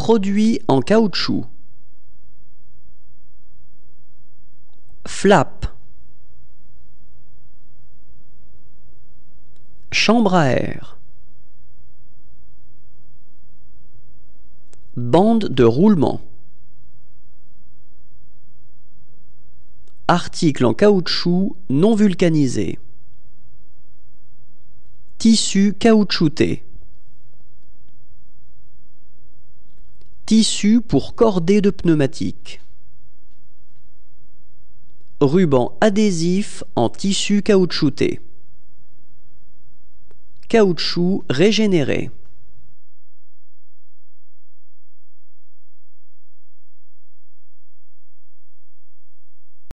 Produit en caoutchouc. Flap. Chambre à air. Bande de roulement. Article en caoutchouc non vulcanisé. Tissu caoutchouté. Tissu pour cordée de pneumatique. Ruban adhésif en tissu caoutchouté. Caoutchouc régénéré.